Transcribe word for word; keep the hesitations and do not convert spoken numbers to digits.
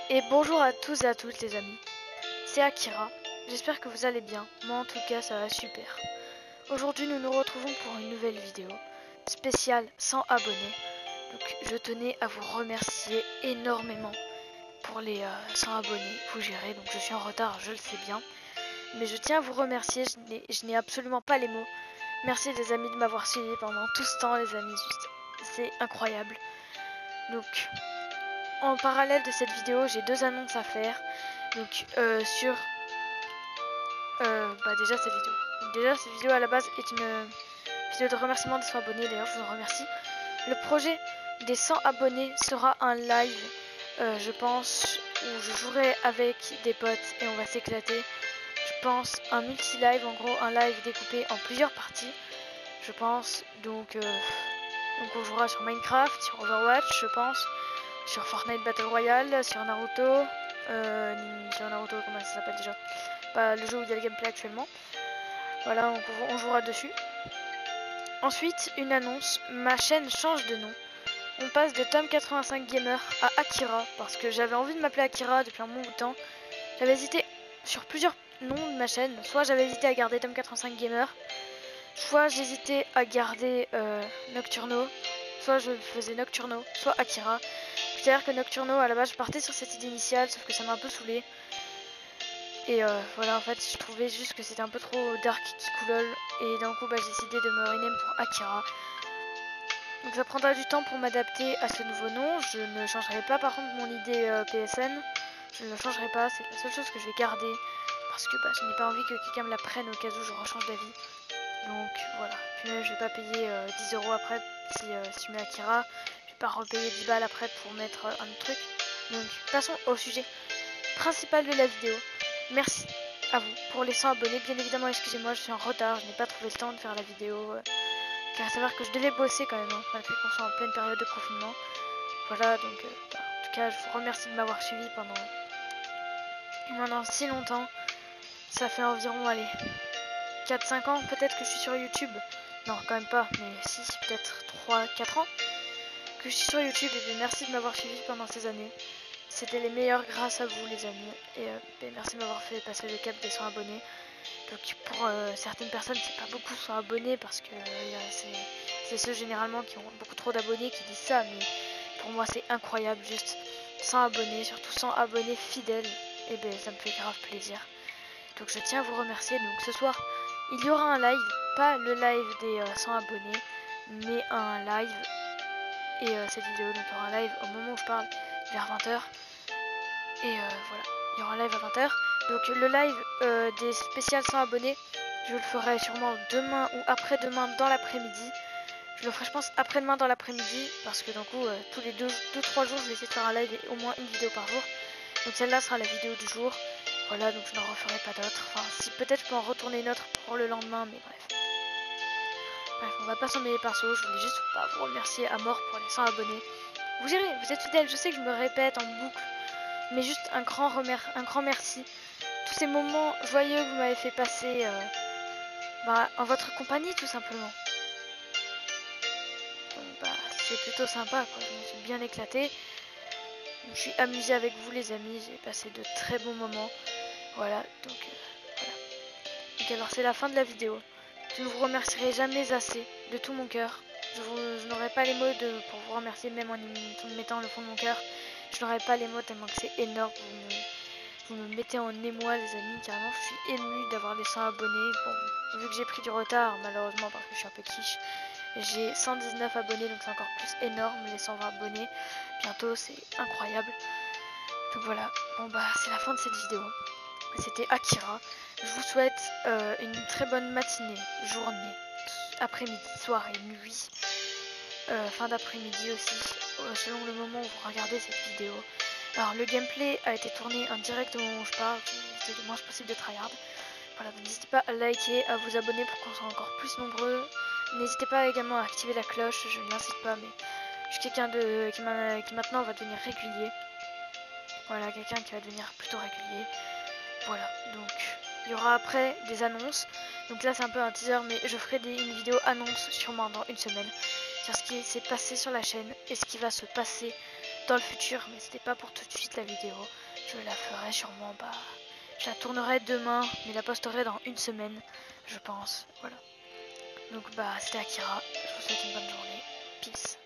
Et bonjour à tous et à toutes les amis, c'est Akira, j'espère que vous allez bien, moi en tout cas ça va super. Aujourd'hui nous nous retrouvons pour une nouvelle vidéo, spéciale cent abonnés, donc je tenais à vous remercier énormément pour les euh, cent abonnés, vous gérez, donc je suis en retard, je le sais bien. Mais je tiens à vous remercier, je n'ai absolument pas les mots. Merci les amis de m'avoir suivi pendant tout ce temps les amis, juste c'est incroyable. Donc en parallèle de cette vidéo, j'ai deux annonces à faire. Donc euh, sur euh, bah déjà cette vidéo. Donc, déjà cette vidéo à la base est une vidéo de remerciement des cent abonnés. D'ailleurs je vous en remercie. Le projet des cent abonnés sera un live, euh, je pense, où je jouerai avec des potes et on va s'éclater. Je pense un multi-live, en gros un live découpé en plusieurs parties. Je pense donc, euh, donc on jouera sur Minecraft, sur Overwatch, je pense. Sur Fortnite Battle Royale, sur Naruto, euh, sur Naruto, comment ça s'appelle déjà, bah, le jeu où il y a le gameplay actuellement. Voilà, on, on jouera dessus. Ensuite, une annonce, ma chaîne change de nom. On passe de Tom quatre-vingt-cinq Gamer à Akira, parce que j'avais envie de m'appeler Akira depuis un bon bout de temps. J'avais hésité sur plusieurs noms de ma chaîne, soit j'avais hésité à garder Tom quatre-vingt-cinq Gamer, soit j'hésitais à garder euh, Nocturno, soit je faisais Nocturno, soit Akira. C'est-à-dire que Nocturno, à la base, je partais sur cette idée initiale, sauf que ça m'a un peu saoulé. Et euh, voilà, en fait, je trouvais juste que c'était un peu trop dark Kikoulol. Et d'un coup, bah, j'ai décidé de me rename pour Akira. Donc ça prendra du temps pour m'adapter à ce nouveau nom. Je ne changerai pas par contre mon idée euh, P S N. Je ne le changerai pas, c'est la seule chose que je vais garder. Parce que bah, je n'ai pas envie que quelqu'un me la prenne au cas où je rechange d'avis. Donc voilà. Puis même, je vais pas payer euh, dix euros après si, euh, si je mets Akira. Je vais pas repayer dix balles après pour mettre euh, un autre truc. Donc passons au sujet principal de la vidéo. Merci à vous pour les cent abonnés. Bien évidemment, excusez-moi, je suis en retard. Je n'ai pas trouvé le temps de faire la vidéo. Euh, car à savoir que je devais bosser quand même, hein, malgré qu'on soit en pleine période de confinement. Voilà, donc euh, bah, en tout cas, je vous remercie de m'avoir suivi pendant, pendant si longtemps. Ça fait environ, allez, quatre cinq ans peut-être que je suis sur YouTube. Non, quand même pas, mais si, peut-être trois quatre ans que je suis sur YouTube. Et bien, merci de m'avoir suivi pendant ces années. C'était les meilleurs grâce à vous, les amis. Et euh, ben, merci de m'avoir fait passer le cap des cent abonnés. Donc pour euh, certaines personnes, c'est pas beaucoup cent abonnés parce que euh, c'est ceux généralement qui ont beaucoup trop d'abonnés qui disent ça. Mais pour moi, c'est incroyable, juste cent abonnés, surtout cent abonnés fidèles. Et ben ça me fait grave plaisir. Donc je tiens à vous remercier. Donc ce soir, il y aura un live, pas le live des euh, cent abonnés, mais un live. Et euh, cette vidéo, donc il y aura un live au moment où je parle, vers vingt heures. Et euh, voilà, il y aura un live à vingt heures. Donc le live euh, des spéciales cent abonnés, je le ferai sûrement demain ou après-demain dans l'après-midi. Je le ferai je pense après-demain dans l'après-midi parce que d'un coup euh, tous les deux trois jours je vais essayer de faire un live et au moins une vidéo par jour. Donc celle-là sera la vidéo du jour. Voilà, donc je n'en referai pas d'autres. Enfin si peut-être je peux en retourner une autre pour le lendemain, mais bref. Bref, on va pas s'emmêler perso, je voulais juste bah, vous remercier à mort pour les cent abonnés. Vous gérez, vous êtes fidèles, je sais que je me répète en boucle. Mais juste un grand, remer un grand merci. Tous ces moments joyeux que vous m'avez fait passer euh, bah, en votre compagnie tout simplement. Donc bah c'est plutôt sympa quoi, je me suis bien éclatée. Je me suis amusée avec vous les amis, j'ai passé de très bons moments. Voilà, donc euh, voilà. Donc alors c'est la fin de la vidéo. Je ne vous remercierai jamais assez, de tout mon cœur. Je, je n'aurai pas les mots de, pour vous remercier même en y mettant le fond de mon cœur. Je n'aurai pas les mots tellement que c'est énorme. Vous me, vous me mettez en émoi les amis, carrément je suis émue d'avoir les cent abonnés. Bon, vu que j'ai pris du retard malheureusement parce que je suis un peu quiche, j'ai cent dix-neuf abonnés donc c'est encore plus énorme les cent vingt abonnés. Bientôt c'est incroyable. Donc voilà, bon bah c'est la fin de cette vidéo. C'était Akira. Je vous souhaite euh, une très bonne matinée, journée, après-midi, soirée, nuit, euh, fin d'après-midi aussi, euh, selon le moment où vous regardez cette vidéo. Alors le gameplay a été tourné en direct au moment où je parle, c'est le moins possible de tryhard. Voilà, n'hésitez pas à liker, à vous abonner pour qu'on soit encore plus nombreux. N'hésitez pas également à activer la cloche, je ne l'incite pas, mais je suis quelqu'un de qui, qui maintenant va devenir régulier. Voilà, quelqu'un qui va devenir plutôt régulier. Voilà, donc il y aura après des annonces. Donc là c'est un peu un teaser, mais je ferai des, une vidéo annonce sûrement dans une semaine sur ce qui s'est passé sur la chaîne et ce qui va se passer dans le futur, mais c'était pas pour tout de suite la vidéo. Je la ferai sûrement, bah, je la tournerai demain, mais la posterai dans une semaine, je pense. Voilà. Donc bah c'était Akira. Je vous souhaite une bonne journée. Peace.